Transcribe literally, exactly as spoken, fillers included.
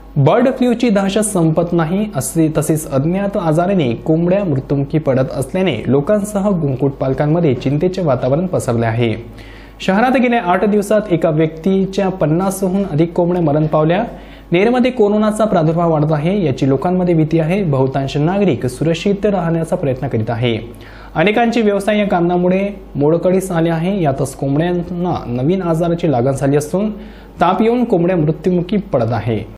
Bird फ्लूची दहशत संपत नाही असे तसेच अज्ञात आजाराने कोंबड्या मृत्युमुखी पडत असल्याने लोकांसह कुक्कुटपालकांमध्ये चिंतेचे वातावरण पसरले आहे। शहरात गेल्या आठ दिवसात एका व्यक्तीच्या पन्नासहून अधिक कोंबड्या मरण पावल्या। नेरमध्ये कोरोनाचा प्रादुर्भाव वाढत आहे, याची लोकांमध्ये भीती आहे। बहुतांश नागरिक सुरक्षित राहण्याचा प्रयत्न करीत आहे। अनेकांचे व्यवसाय या कारणामुळे मोडकळीस आले आहे। यातच कोंबड्यांना नवीन आजाराची लागण झाली असून ताप येऊन कोंबड्या मृत्युमुखी पडत आहे।